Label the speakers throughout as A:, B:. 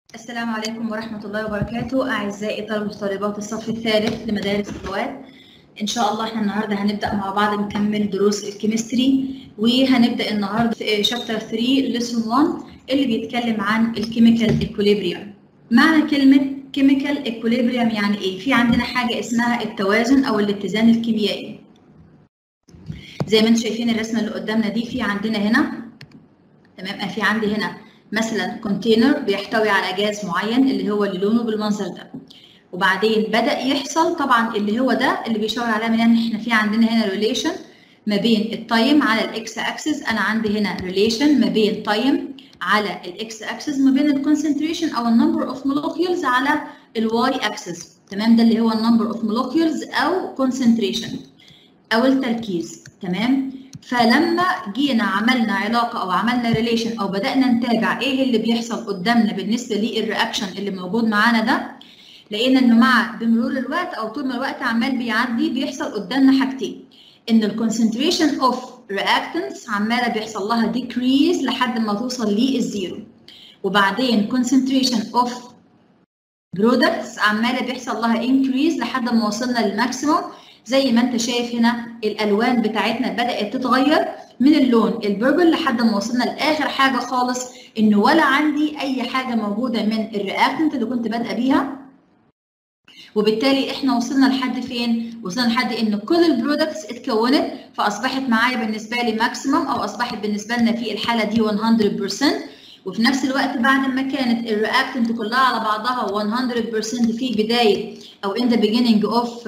A: السلام عليكم ورحمة الله وبركاته. أعزائي طلبة وطالبات الصف الثالث لمدارس اللغات، إن شاء الله إحنا النهاردة هنبدأ مع بعض نكمل دروس الكيمستري، وهنبدأ النهاردة في شابتر 3 ليسون 1 اللي بيتكلم عن الكيميكال إكوليبريم. معنى كلمة كيميكال إكوليبريم يعني إيه؟ في عندنا حاجة اسمها التوازن أو الاتزان الكيميائي. زي ما انتم شايفين الرسمة اللي قدامنا دي، في عندنا هنا تمام، في عندي هنا مثلا كونتينر بيحتوي على جاز معين اللي هو اللي لونه بالمنظر ده، وبعدين بدأ يحصل طبعا اللي هو ده اللي بيشاور عليها من ان احنا في عندنا هنا ريليشن ما بين التايم على الاكس اكسس. انا عندي هنا ريليشن ما بين تايم على الاكس اكسس ما بين الكونسنتريشن او النمبر اوف مولكيولز على الواي اكسس. تمام، ده اللي هو النمبر اوف مولكيولز او كونسنتريشن او التركيز. تمام، فلما جينا عملنا علاقه او عملنا ريليشن او بدانا نتابع ايه اللي بيحصل قدامنا بالنسبه للرياكشن اللي موجود معانا ده، لقينا انه مع بمرور الوقت او طول ما الوقت عمال بيعدي بيحصل قدامنا حاجتين، ان الكونسنتريشن اوف رياكتنتس عماله بيحصل لها ديكريز لحد ما توصل للزيرو، وبعدين كونسنتريشن اوف برودكتس عماله بيحصل لها انكريز لحد ما وصلنا للماكسيموم. زي ما انت شايف هنا الالوان بتاعتنا بدات تتغير من اللون البيربل لحد ما وصلنا لاخر حاجه خالص، انه ولا عندي اي حاجه موجوده من الرياكتنت اللي كنت بادئه بيها. وبالتالي احنا وصلنا لحد فين؟ وصلنا لحد ان كل البرودكتس اتكونت، فاصبحت معايا بالنسبه لي ماكسيمم، او اصبحت بالنسبه لنا في الحاله دي 100%. وفي نفس الوقت بعد ما كانت الرياكتنت كلها على بعضها 100% في بدايه او in the beginning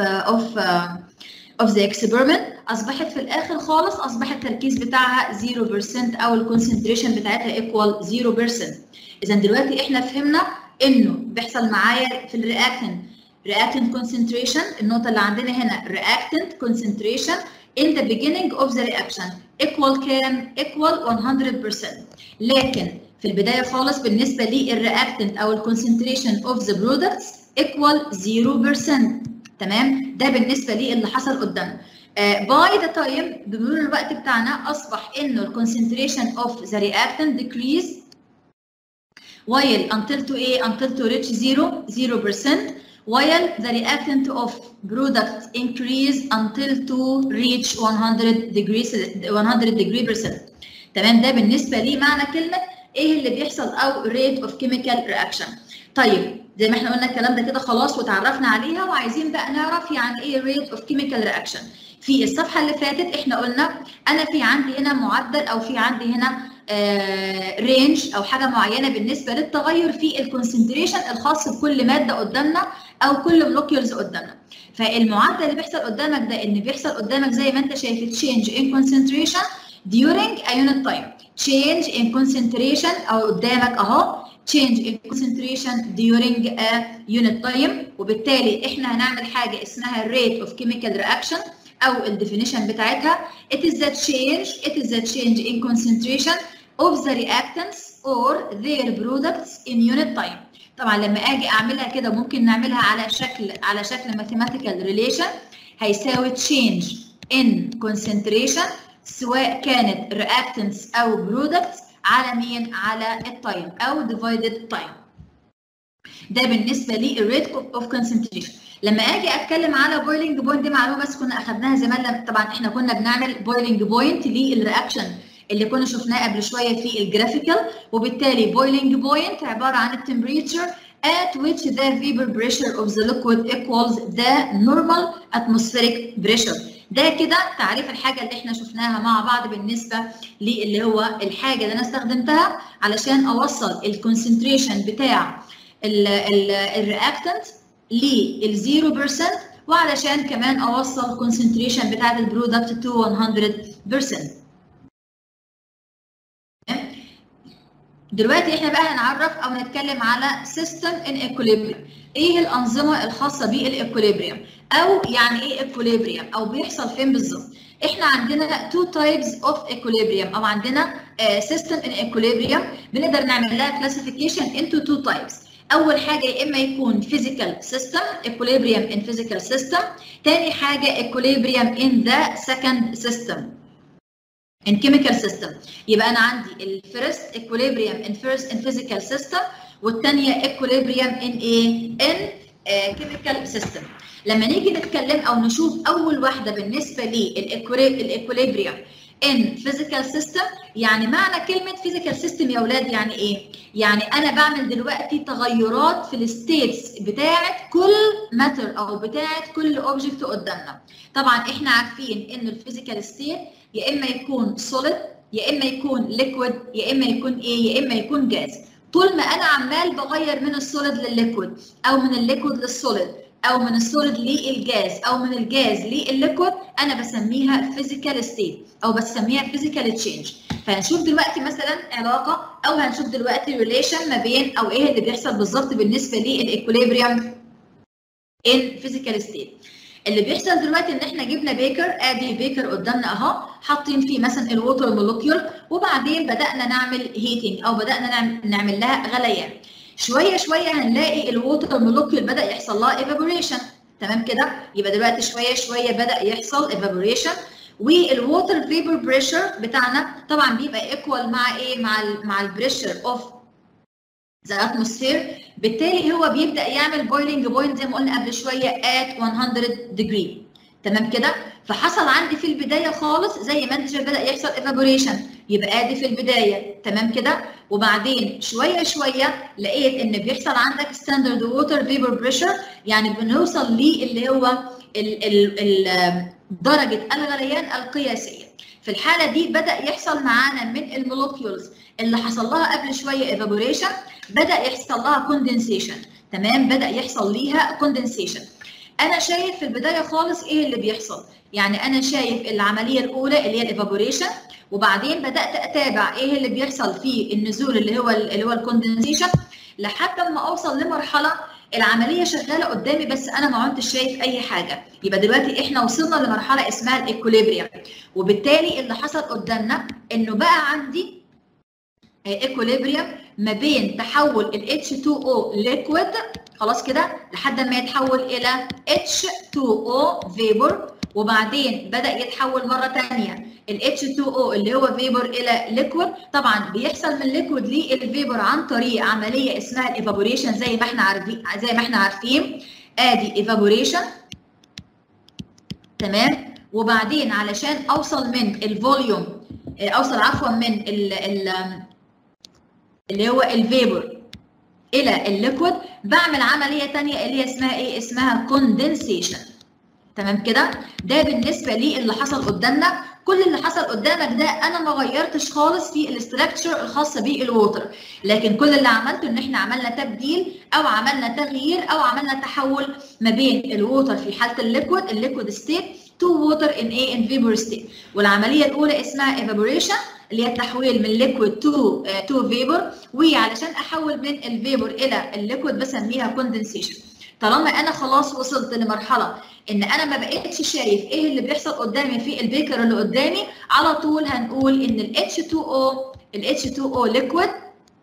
A: of the experiment، اصبحت في الاخر خالص اصبح التركيز بتاعها 0% او الكونسنتريشن بتاعتها equal 0%. اذا دلوقتي احنا فهمنا انه بيحصل معايا في الرياكتنت reactant concentration، النقطة اللي عندنا هنا reactant concentration in the beginning of the reaction equal كام؟ equal 100%. لكن في البداية خالص بالنسبة للreactant أو concentration of the products equal 0%. تمام؟ ده بالنسبة اللي حصل قدامنا. by the time بمرور الوقت بتاعنا أصبح إنه concentration of the reactant decrease while until to إيه؟ until to reach 0%. while the reactant of product increase until to reach 100%. تمام، ده بالنسبه لي معنى كلمه ايه اللي بيحصل او rate of chemical reaction. طيب زي ما احنا قلنا الكلام ده كده خلاص وتعرفنا عليها، وعايزين بقى نعرف يعني ايه rate of chemical reaction. في الصفحه اللي فاتت احنا قلنا انا في عندي هنا معدل او في عندي هنا رينج او حاجه معينه بالنسبه للتغير في الكونسنتريشن الخاص بكل ماده قدامنا او كل مولكيولز قدامنا. فالمعدل اللي بيحصل قدامك ده ان بيحصل قدامك زي ما انت شايف change in concentration during a unit time. change in concentration او قدامك اهو change in concentration during a unit time. وبالتالي احنا هنعمل حاجه اسمها rate of chemical reaction او الديفينيشن بتاعتها it is the change in concentration of the reactants or their products in unit time. طبعا لما اجي اعملها كده ممكن نعملها على شكل mathematical relation هيساوي change in concentration سواء كانت reactants او products على مين؟ على التايم او divided time. ده بالنسبه للريت اوف concentration. لما اجي اتكلم على بويلنج بوينت، دي معلومه بس كنا اخذناها زمان. طبعا احنا كنا بنعمل بويلنج بوينت للرياكشن اللي كنا شفناه قبل شويه في الجرافيكال. وبالتالي بويلنج بوينت عباره عن التمبريتشر at which the vapor pressure of the liquid equals the normal atmospheric pressure. ده كده تعريف الحاجه اللي احنا شفناها مع بعض بالنسبه اللي هو الحاجه اللي انا استخدمتها علشان اوصل الكونسنتريشن بتاع الرياكتنت لل 0%، وعلشان كمان اوصل الكونسنتريشن بتاعت البرودكت تو 100%. دلوقتي احنا بقى هنعرف او نتكلم على سيستم ان ايكوليبريم. ايه الانظمه الخاصه بالايكوليبريم، او يعني ايه ايكوليبريم، او بيحصل فين بالظبط؟ احنا عندنا two types of equilibrium، او عندنا system in equilibrium بنقدر نعمل لها classification into two types. اول حاجه يا اما يكون physical system equilibrium in physical system، تاني حاجه equilibrium in the second system in chemical system. يبقى انا عندي الفيرست equilibrium in physical system والثانيه equilibrium in ايه؟ in chemical system. لما نيجي نتكلم او نشوف اول واحده بالنسبه للايكوليبريم ان فيزيكال سيستم، يعني معنى كلمه فيزيكال سيستم يا اولاد يعني ايه؟ يعني انا بعمل دلوقتي تغيرات في الستيتس بتاعه كل ماتر او بتاعه كل اوبجكت قدامنا. طبعا احنا عارفين ان الفيزيكال ستيت يا اما يكون سوليد يا اما يكون ليكويد يا اما يكون ايه؟ يا اما يكون جاز. طول ما انا عمال بغير من السوليد للليكويد او من الليكويد للسوليد او من السوليد للجاز او من الجاز للليكويد، انا بسميها فيزيكال ستيت او بسميها فيزيكال تشينج. فهنشوف دلوقتي مثلا علاقه او هنشوف دلوقتي ريليشن ما بين او ايه اللي بيحصل بالظبط بالنسبه للايكوليبريم ان فيزيكال ستيت. اللي بيحصل دلوقتي ان احنا جبنا بيكر، ادي بيكر قدامنا اهو، حاطين فيه مثلا الووتر مولكيول، وبعدين بدانا نعمل هيتنج او بدانا نعمل لها غليان. شويه شويه هنلاقي الووتر مولكيول بدا يحصل لها ايفابوريشن. تمام كده؟ يبقى دلوقتي شويه شويه بدا يحصل ايفابوريشن، والووتر فيبر بريشر بتاعنا طبعا بيبقى ايكوال مع ايه؟ مع البريشر اوف ذا اتموسفير. بالتالي هو بيبدا يعمل بويلنج بوينت زي ما قلنا قبل شويه at 100 ديجري. تمام كده؟ فحصل عندي في البدايه خالص زي ما انت شايف بدا يحصل ايفابوريشن، يبقى ادي في البدايه. تمام كده؟ وبعدين شويه شويه لقيت ان بيحصل عندك ستاندرد ووتر فيبر بريشر، يعني بنوصل ليه اللي هو درجه الغليان القياسيه. في الحاله دي بدا يحصل معانا من المولكيولز اللي حصل لها قبل شويه ايفابوريشن بدا يحصل لها كوندنسيشن. تمام؟ بدا يحصل ليها كوندنسيشن. انا شايف في البدايه خالص ايه اللي بيحصل؟ يعني انا شايف العمليه الاولى اللي هي الايفابوريشن، وبعدين بدات اتابع ايه اللي بيحصل في النزول اللي هو الكوندنسيشن، لحد ما اوصل لمرحله العمليه شغاله قدامي بس انا ما عدتش شايف اي حاجه. يبقى دلوقتي احنا وصلنا لمرحله اسمها الايكوليبريم، وبالتالي اللي حصل قدامنا انه بقى عندي ايكوليبريم ما بين تحول ال H2O ليكويد، خلاص كده، لحد ما يتحول الى H2O فيبر، وبعدين بدا يتحول مره ثانيه ال H2O اللي هو فيبر الى ليكويد. طبعا بيحصل من ليكويد للفيبر عن طريق عمليه اسمها الايفابوريشن زي ما احنا عارفين. ادي ايفابوريشن. تمام؟ وبعدين علشان اوصل من الفوليوم، اوصل عفوا من اللي هو الفيبر الى الليكويد، بعمل عمليه ثانيه اللي هي اسمها ايه؟ اسمها كوندنسيشن. تمام كده؟ ده بالنسبه لي اللي حصل قدامنا. كل اللي حصل قدامك ده انا ما غيرتش خالص في الاستراكشر الخاصه بالووتر، لكن كل اللي عملته ان احنا عملنا تبديل او عملنا تغيير او عملنا تحول ما بين الووتر في حاله الليكويد ستيت تو ووتر ان ايه؟ ان فيبر ستيت. والعمليه الاولى اسمها ايفابوريشن اللي هي التحويل من ليكويد تو فيبر، وعلشان احول من الفيبر الى الليكويد بسميها كوندنسيشن. طالما انا خلاص وصلت لمرحله ان انا ما بقتش شايف ايه اللي بيحصل قدامي في البيكر اللي قدامي، على طول هنقول ان ال H2O ليكويد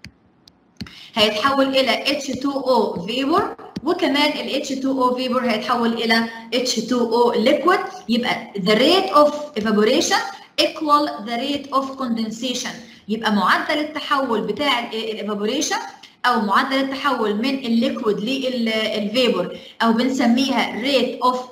A: هيتحول الى H2O فيبر، وكمان ال H2O فيبر هيتحول الى H2O ليكويد. يبقى the rate of evaporation equal the rate of condensation. يبقى معدل التحول بتاع الايفابوريشن او معدل التحول من الليكويد للفيبر او بنسميها rate of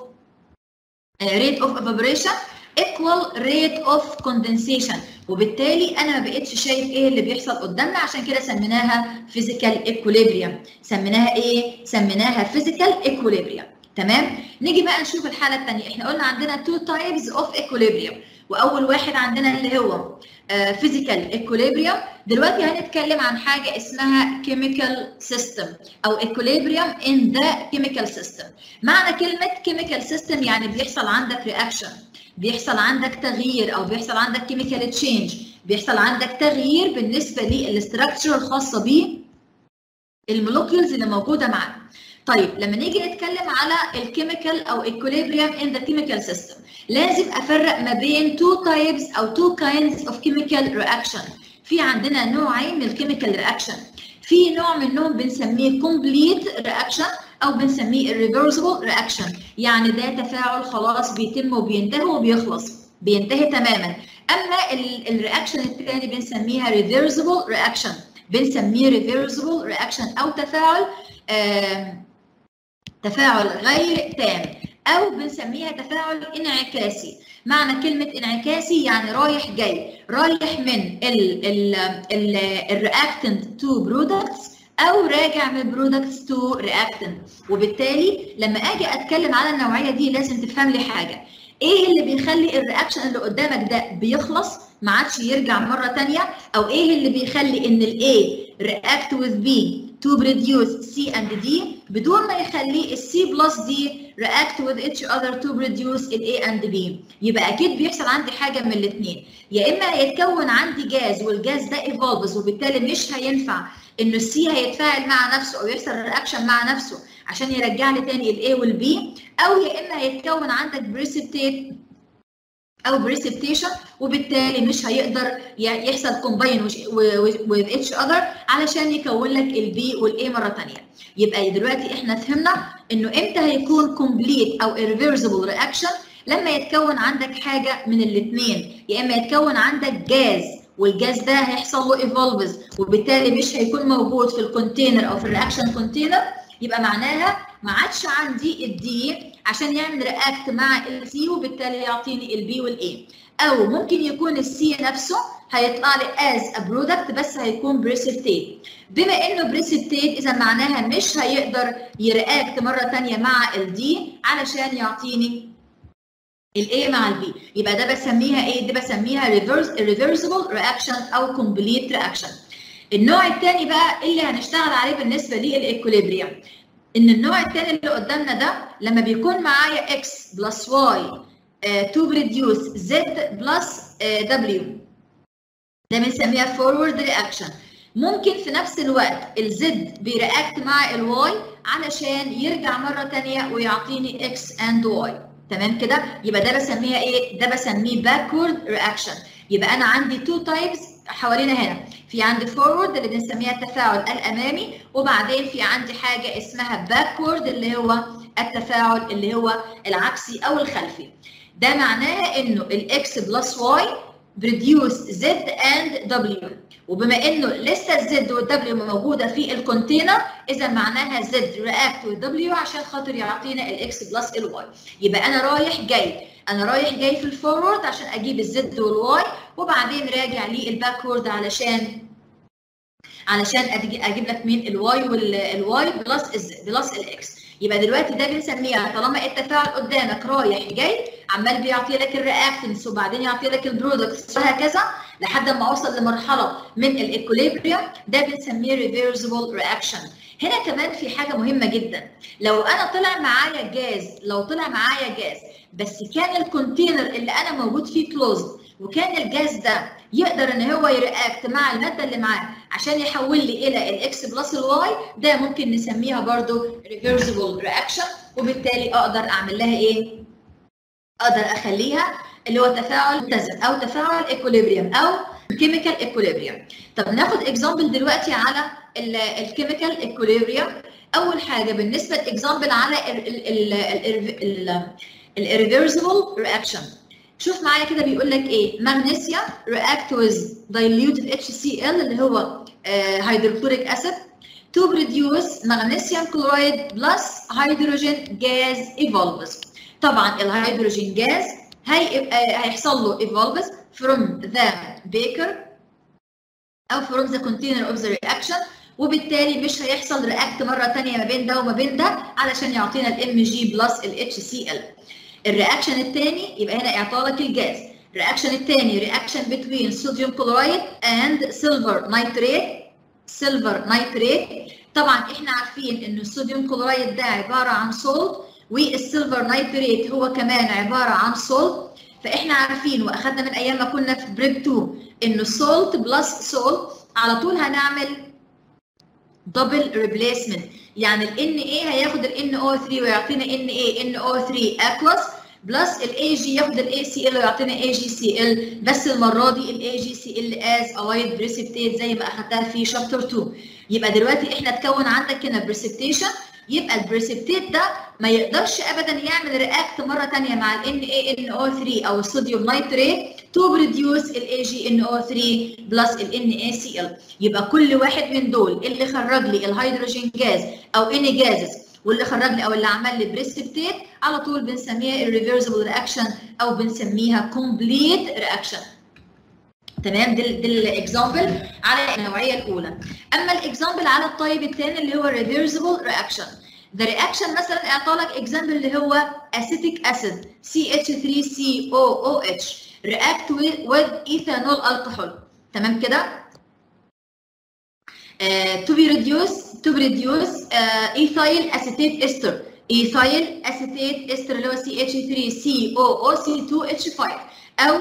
A: evaporation equal rate of condensation. وبالتالي انا ما بقتش شايف ايه اللي بيحصل قدامنا، عشان كده سميناها physical equilibrium. سميناها ايه؟ سميناها physical equilibrium. تمام؟ نيجي بقى نشوف الحاله الثانيه. احنا قلنا عندنا two types of equilibrium، واول واحد عندنا اللي هو physical equilibrium. دلوقتي هنتكلم عن حاجه اسمها chemical system او equilibrium in the chemical system. معنى كلمه chemical system يعني بيحصل عندك reaction، بيحصل عندك تغيير او بيحصل عندك chemical change، بيحصل عندك تغيير بالنسبه للاستراكشر الخاصه بالمولكيولز اللي موجوده معانا. طيب لما نيجي نتكلم على الكيميكال او equilibrium in the chemical system، لازم افرق ما بين two types او two kinds of chemical reaction. في عندنا نوعين من الكيميكال رياكشن. في نوع منهم بنسميه complete reaction او بنسميه irreversible reaction، يعني ده تفاعل خلاص بيتم وبينتهي وبيخلص، بينتهي تماما. اما الرياكشن الثاني بنسميها reversible reaction بنسميه ريفيرسبل رياكشن او تفاعل غير تام، او بنسميها تفاعل انعكاسي. معنى كلمه انعكاسي يعني رايح جاي، رايح من الرياكتنت تو برودكتس او راجع من برودكتس تو رياكتنت. وبالتالي لما اجي اتكلم على النوعيه دي لازم تفهم لي حاجه، ايه اللي بيخلي الرياكشن اللي قدامك ده بيخلص ما عادش يرجع مره ثانيه، او ايه اللي بيخلي ان الاي react with B to produce C and D بدون ما يخلي السي بلس دي react with each other to produce ال A and B. يبقى اكيد بيحصل عندي حاجه من الاثنين، يا اما هيتكون عندي جاز والجاز ده evolves وبالتالي مش هينفع انه السي هيتفاعل مع نفسه او يحصل رياكشن مع نفسه عشان يرجع لي تاني ال A وال B، او يا اما هيتكون عندك بريسبتيت او بريسبتيشن وبالتالي مش هيقدر يحصل كومباين with each other علشان يكون لك البي والاي مره ثانيه. يبقى دلوقتي احنا فهمنا انه امتى هيكون كومبليت او irreversible رياكشن، لما يتكون عندك حاجه من الاثنين، يا اما يتكون عندك جاز والجاز ده هيحصل له ايفولفز وبالتالي مش هيكون موجود في الكونتينر او في الرياكشن كونتينر، يبقى معناها ما عادش عندي الدي عشان يعمل رياكت مع السي وبالتالي يعطيني البي والاي، او ممكن يكون السي نفسه هيطلع لي از ا برودكت بس هيكون بريسبتيت. بما انه بريسبتيت اذا معناها مش هيقدر يرياكت مره ثانيه مع الدي علشان يعطيني الاي مع البي، يبقى ده بسميها ايه؟ ده بسميها ريفرسبل رياكشن او كومبليت رياكشن. النوع الثاني بقى اللي هنشتغل عليه بالنسبه للايكوليبريم، ان النوع الثاني اللي قدامنا ده لما بيكون معايا x بلس y to produce z بلس w، ده بنسميها فورورد رياكشن. ممكن في نفس الوقت الزد بيرياكت مع الواي علشان يرجع مره ثانيه ويعطيني x and y، تمام كده؟ يبقى ده بسميها ايه؟ ده بسميه باكورد رياكشن. يبقى انا عندي تو تايبس حوالينا هنا، في عندي فورورد اللي بنسميها التفاعل الامامي، وبعدين في عندي حاجه اسمها باكورد اللي هو التفاعل اللي هو العكسي او الخلفي. ده معناها انه الاكس بلس واي بروديوس زد اند دبليو، وبما انه لسه الزد والدبليو موجوده في الكونتينر اذا معناها زد رياكت والدبليو عشان خاطر يعطينا الاكس بلس الواي. يبقى انا رايح جاي في الفورورد عشان اجيب الزد والواي، وبعدين راجع لي الباكورد علشان اجيب لك مين؟ الواي بلس الاكس. يبقى دلوقتي ده بنسميها طالما التفاعل قدامك رايح جاي عمال بيعطي لك الرياكتنس وبعدين يعطي لك البرودكتس وهكذا لحد ما اوصل لمرحله من الايكوليبريم، ده بنسميه ريفيرسبل رياكشن. هنا كمان في حاجه مهمه جدا، لو انا طلع معايا جاز بس كان الكونتينر اللي انا موجود فيه كلوزد وكان الجاز ده يقدر ان هو يرياكت مع الماده اللي معاه عشان يحول لي الى الاكس بلس الواي، ده ممكن نسميها برضو ريفيرسبل رياكشن، وبالتالي اقدر اعمل لها ايه؟ اقدر اخليها اللي هو تفاعل متزن او تفاعل ايكوليبريم او كيميكال ايكوليبريم. طب ناخد اكزامبل دلوقتي على الكيميكال ايكوليبريم. اول حاجه بالنسبه لاكزامبل على الريفيرسبل رياكشن، شوف معايا كده بيقول لك ايه؟ مغنيسيوم react with diluted HCl اللي هو هيدروكلوريك اسيد to produce magnesium chloride plus hydrogen gas evolves. طبعا الهيدروجين جاز هيحصل له evolves from the beaker او from the container of the reaction، وبالتالي مش هيحصل رياكت مره ثانيه ما بين ده وما بين ده علشان يعطينا الام جي بلس الاتش سي ال. الرياكشن الثاني يبقى هنا اعطالك الجاز. الرياكشن الثاني رياكشن بين صوديوم كلورايد اند سيلفر نايتريت. طبعا احنا عارفين ان الصوديوم كلورايد ده عباره عن سولت والسيلفر نايتريت هو كمان عباره عن سولت، فاحنا عارفين واخدنا من ايام ما كنا في بريب 2 انه سولت بلس سولت على طول هنعمل دبل ريبليسمنت، يعني ال Na هياخد ال NO3 ويعطينا NaNO3 aqueous بلس ال Ag ياخد ال ACl ويعطينا AgCl، بس المره دي ال AgCl as a white precipitate زي ما اخدتها في شابتر 2. يبقى دلوقتي احنا اتكون عندك هنا بريسبتيشن، يبقى البريسبتيت ده ما يقدرش ابدا يعمل رياكت مره ثانيه مع ال NaNO3 او الصوديوم نايتريت to produce ال AgNO3 بلس ال NaCl. يبقى كل واحد من دول اللي خرج لي الهيدروجين جاز او any gases واللي خرج لي او اللي عمل لي بريسبتيت على طول بنسميها irreversible reaction او بنسميها complete reaction. تمام. دي الاكزامبل على النوعيه الاولى. اما الاكزامبل على الطيب الثاني اللي هو reversible reaction. The reaction مثلا اعطى لك اكزامبل اللي هو acetic acid CH3COOH react with ethanol alcohol. تمام كده؟ to produce ethyl acetate ester. ethyl acetate ester اللي هو CH3COOC2H5 او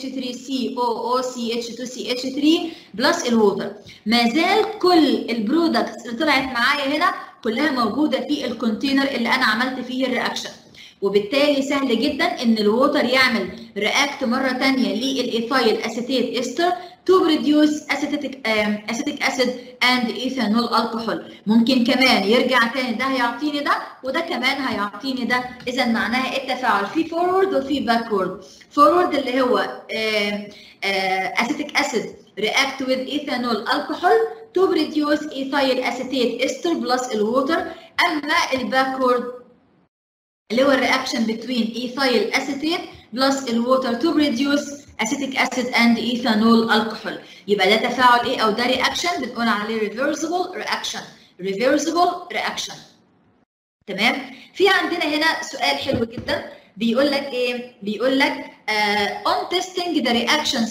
A: CH3COOCH2CH3 بلس الووتر. ما زال كل البرودكتس اللي طلعت معايا هنا كلها موجوده في الكونتينر اللي انا عملت فيه الرياكشن، وبالتالي سهل جدا ان الووتر يعمل رياكت مره ثانيه للايثايل اسيتيت استر to produce acetic acid and ethanol alcohol. ممكن كمان يرجع تاني ده هيعطيني ده وده كمان هيعطيني ده. اذا معناها التفاعل في فورورد وفي باكورد. فورورد اللي هو acetic acid react with ethanol alcohol to produce ethyl acetate ester plus الووتر. اما الباكورد اللي هو الرياكشن between ethyl acetate plus الووتر to produce acetic acid and ethanol alcohol. يبقى ده تفاعل ايه او ده رياكشن بنقول عليه reversible reaction. reversible reaction. تمام. في عندنا هنا سؤال حلو جدا بيقول لك ايه؟ بيقول لك on testing the reaction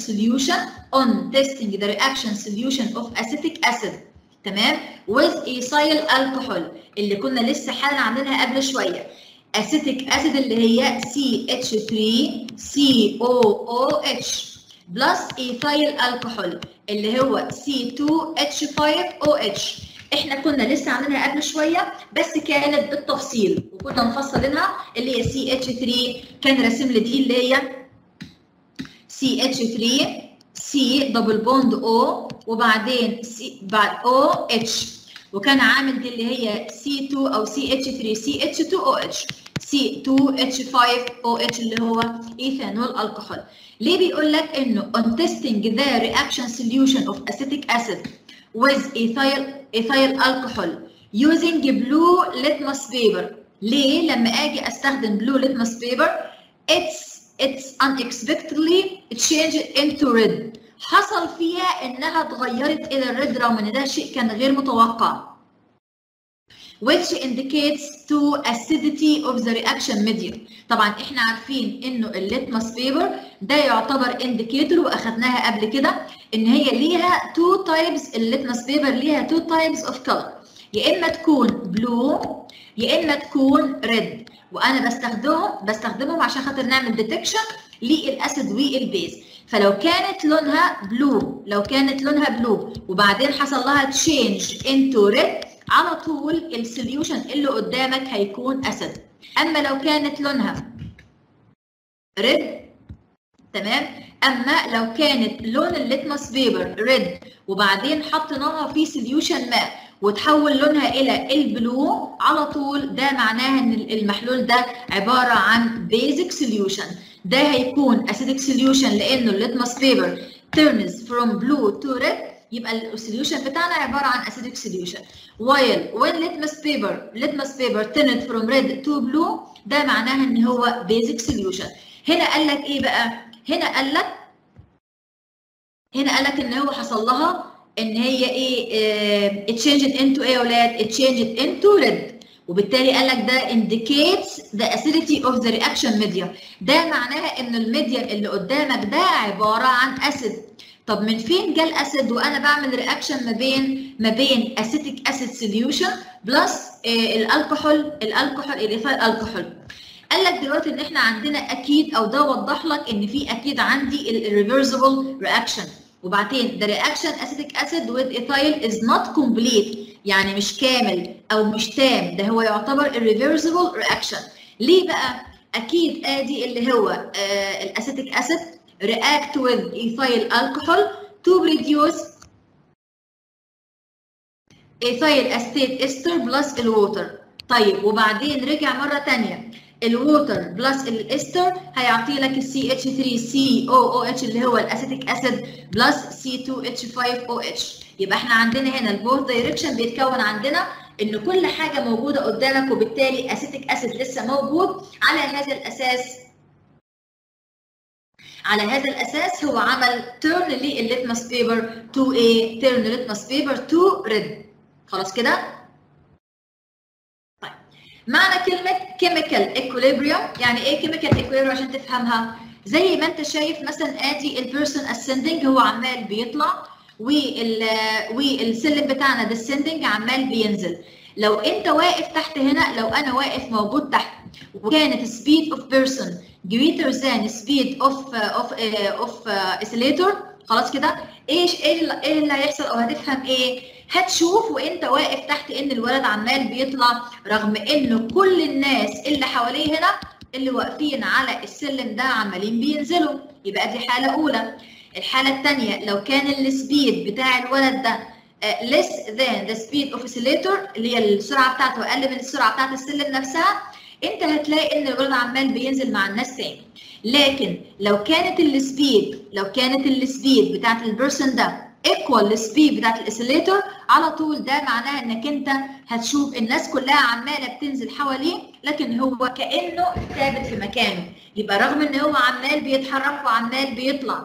A: solution of acetic acid تمام with ethyl alcohol اللي كنا لسه حالا عاملينها قبل شويه. acetic acid اللي هي CH3COOH بلس ethyl alcohol اللي هو C2H5OH. احنا كنا لسه عاملينها قبل شويه بس كانت بالتفصيل وكنا مفصلينها اللي هي CH3 كان راسم لي دي اللي هي CH3 C دبل بوند O وبعدين C بعد OH وكان عامل دي اللي هي C2 او CH3CH2OH C2H5OH اللي هو ايثانول الكحول. ليه بيقول لك انه on testing the reaction solution of acetic acid with ethyl alcohol using blue litmus paper. ليه لما اجي استخدم blue litmus paper it's unexpectedly changed into red. حصل فيها انها اتغيرت الى الريد رغم ان ده شيء كان غير متوقع. which indicates to acidity of the reaction medium. طبعا احنا عارفين انه الليتمس بيبر ده يعتبر indicator واخدناها قبل كده ان هي ليها two types. الليتمس بيبر ليها two types of color يا اما تكون blue يا اما تكون red وانا بستخدمهم عشان خاطر نعمل ديتكشن للاسيد والبيز. فلو كانت لونها بلو وبعدين حصل لها change into red على طول السوليوشن اللي قدامك هيكون اسيد. اما لو كانت لونها ريد تمام. اما لو كانت لون الليتمس بيبر ريد وبعدين حطيناها في سوليوشن ما وتحول لونها الى البلو على طول ده معناها ان المحلول ده عباره عن بيزك سوليوشن. ده هيكون اسيدك سوليوشن لانه الليتمس بيبر turns from blue to red يبقى السوليوشن بتاعنا عباره عن acidic solution. while when litmus paper turned from red to blue ده معناها ان هو basic solution. هنا قال لك ايه بقى؟ هنا قال لك ان هو حصل لها ان هي ايه changed into ايه يا اولاد؟ changed into red وبالتالي قال لك ده indicates the acidity of the reaction medium. ده معناها ان الميديم اللي قدامك ده عباره عن اسيد. طب من فين جه الاسيد وانا بعمل رياكشن ما بين اسيتيك اسيد سوليوشن بلس الايثايل الكحول؟ قال لك دلوقتي ان احنا عندنا اكيد او ده وضح لك ان في اكيد عندي الريفرسبل رياكشن وبعدين the reaction acetic acid with ethyl is not complete يعني مش كامل او مش تام. ده هو يعتبر irreversible reaction. ليه بقى؟ اكيد ادي اللي هو الاسيتيك اسيد react with ethyl alcohol to produce ethyl acetate ester plus الووتر. طيب وبعدين رجع مره ثانيه الووتر بلس الاستر هيعطي لك ال CH3COOH اللي هو الاسيتيك اسيد بلس C2H5OH. يبقى احنا عندنا هنا البوث دايركشن بيتكون عندنا ان كل حاجه موجوده قدامك، وبالتالي اسيتيك اسيد لسه موجود. على هذا الاساس هو عمل تيرن للليتمس بيبر تو ايه؟ تيرن ليتمس بيبر تو ريد. خلاص كده؟ طيب معنى كلمه كيميكال ايكوليبريم، يعني ايه كيميكال ايكوليبريم عشان تفهمها؟ زي ما انت شايف مثلا ادي البيرسون اسندنج هو عمال بيطلع، والسلم بتاعنا ديسندنج عمال بينزل. لو انت واقف تحت هنا، لو انا واقف موجود تحت وكانت speed of person greater than speed of oscillator، خلاص كده ايه اللي هيحصل او هتفهم ايه؟ هتشوف وانت واقف تحت ان الولد عمال بيطلع، رغم ان كل الناس اللي حواليه هنا اللي واقفين على السلم ده عمالين بينزلوا. يبقى دي حاله اولى. الحاله الثانيه لو كان السبيد بتاع الولد ده less than the speed of oscillator اللي هي السرعه بتاعته اقل من السرعه بتاعت السلم نفسها، انت هتلاقي ان الولد عمال بينزل مع الناس تاني. لكن لو كانت السبيد بتاعت البيرسون ده ايكوال للسبيد بتاعت الاسيليتور، على طول ده معناها انك انت هتشوف الناس كلها عماله بتنزل حواليه، لكن هو كانه ثابت في مكانه. يبقى رغم ان هو عمال بيتحرك وعمال بيطلع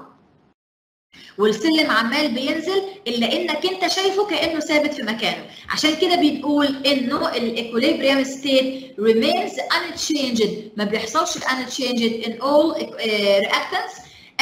A: والسلم عمال بينزل، الا انك انت شايفه كانه ثابت في مكانه. عشان كده بنقول انه الايكوليبريم ستيت remains unchanged، ما بيحصلش unchanged in all reactants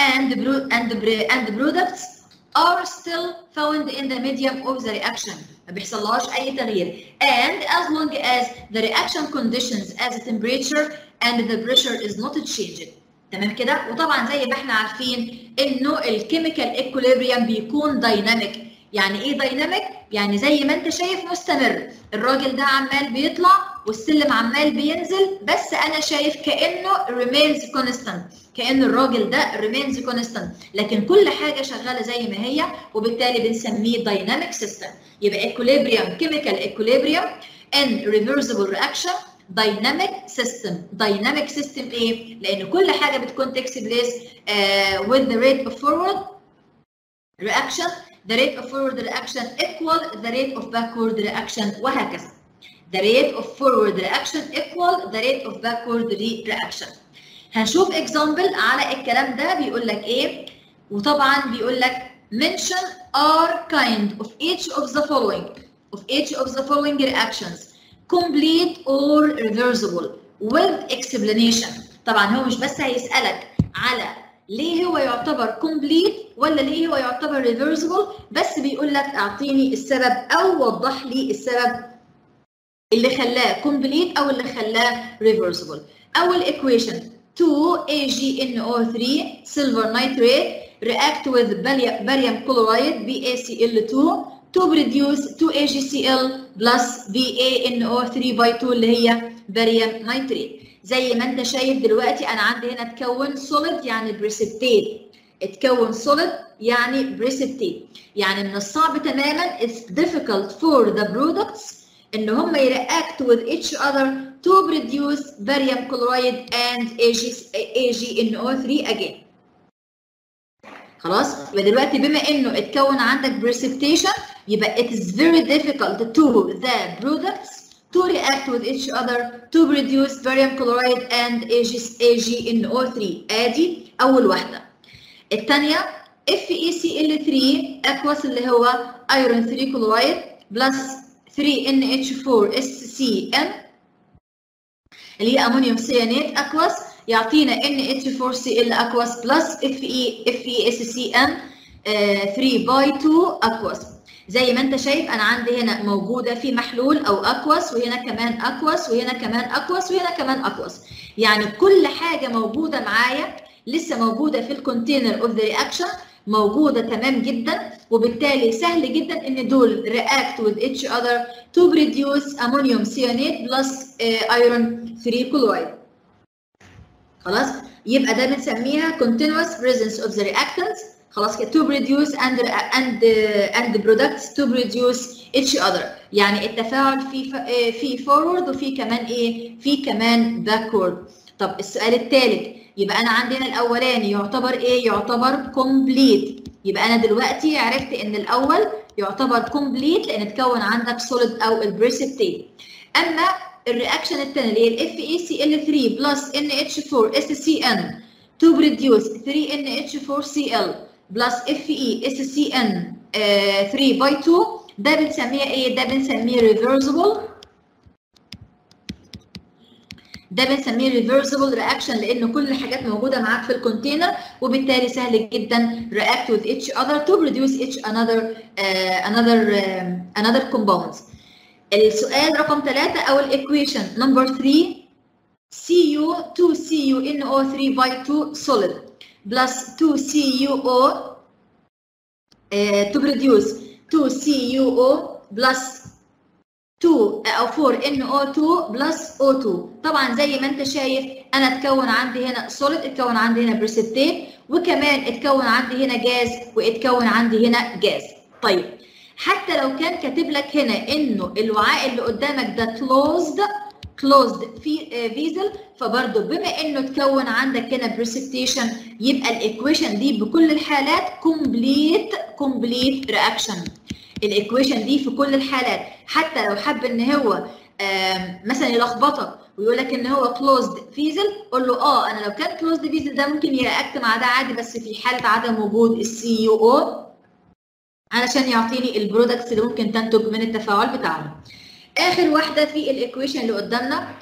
A: and products are still found in the medium of the reaction، ما بيحصلهاش اي تغيير. and as long as the reaction conditions as the temperature and the pressure is not changed. تمام كده؟ وطبعا زي ما احنا عارفين انه الكيميكال ايكوليبريم بيكون دايناميك. يعني ايه دايناميك؟ يعني زي ما انت شايف مستمر، الراجل ده عمال بيطلع والسلم عمال بينزل، بس انا شايف كانه remains constant، كان الراجل ده remains constant، لكن كل حاجه شغاله زي ما هي، وبالتالي بنسميه دايناميك سيستم. يبقى ايكوليبريم كيميكال ايكوليبريم ان ريفرسبل رياكشن دايناميك سيستم. دايناميك سيستم ايه؟ لان كل حاجه بتكون takes place with the rate of forward reaction، the rate of forward reaction equal the rate of backward reaction، وهكذا. the rate of forward reaction equal the rate of backward reaction. هنشوف example على الكلام ده. بيقول لك ايه؟ وطبعا بيقول لك mention are kind of each of the following reactions complete or reversible with explanation. طبعا هو مش بس هيسألك على ليه هو يعتبر complete ولا ليه هو يعتبر reversible، بس بيقول لك اعطيني السبب او وضح لي السبب اللي خلاه complete او اللي خلاه reversible. اول equation 2AgNO3 silver nitrate react with barium chloride BaCl2 to produce 2AgCl plus BaNO3 by 2 اللي هي barium nitrate. زي ما انت شايف دلوقتي انا عندي هنا اتكون solid يعني precipitate، اتكون solid يعني precipitate. يعني من الصعب تماما it's difficult for the products ان هم يreact with each other to produce barium chloride and AgNO3 again. خلاص؟ يبقى دلوقتي بما انه اتكون عندك precipitation، يبقى it is very difficult to the products to react with each other to produce barium chloride and AgNO3. ادي اول واحده. الثانيه FeCl3 aqueous اللي هو iron 3 chloride plus 3NH4SCN اللي هي امونيوم سيانات aqueous يعطينا NH4Cl aqueous plus FeSCN 3 by 2 aqueous. زي ما انت شايف انا عندي هنا موجوده في محلول او aqueous، وهنا كمان aqueous، وهنا كمان aqueous، وهنا كمان aqueous. يعني كل حاجه موجوده معايا لسه موجوده في الكونتينر اوف ذا رياكشن، موجوده تمام جدا، وبالتالي سهل جدا ان دول react with each other to produce ammonium cyanate plus iron 3 chloride. خلاص؟ يبقى ده بنسميها continuous presence of the reactants. خلاص كده to produce and products to produce each other، يعني التفاعل في forward وفي كمان ايه؟ في كمان backward. طب السؤال الثالث، يبقى انا عندي هنا الاولاني يعتبر ايه؟ يعتبر complete. يبقى انا دلوقتي عرفت ان الاول يعتبر complete لان اتكون عندك solid او البريسبتيت. اما الرياكشن الثاني اللي هي FeCl3 plus NH4SCN to produce 3NH4Cl plus FeSCN3 by 2، ده بنسميه ايه؟ ده بنسميه reversible. ده بنسميه reversible reaction لان كل الحاجات موجوده معاك في الكونتينر، وبالتالي سهل جدا react with each other to produce another compounds. السؤال رقم 3 او الايكويشن نمبر 3 Cu2CuNO3 by 2 solid plus 2CuO to produce 2CuO plus 2 او 4NO2 plus O2. طبعا زي ما انت شايف انا اتكون عندي هنا solid، اتكون عندي هنا بريسبتيت، وكمان اتكون عندي هنا جاز، واتكون عندي هنا جاز. طيب حتى لو كان كاتب لك هنا انه الوعاء اللي قدامك ده closed vessel، فبرضه بما انه اتكون عندك هنا بريسبتيشن يبقى الايكويشن دي بكل الحالات complete reaction. الايكويشن دي في كل الحالات، حتى لو حب ان هو مثلا يلخبطك ويقول لك ان هو closed vessel، قول له انا لو كان closed vessel ده ممكن يرياكت مع ده عادي، بس في حاله عدم وجود السي يو او علشان يعطيني البرودكتس اللي ممكن تنتج من التفاعل بتاعهم. اخر واحده في الايكويشن اللي قدامنا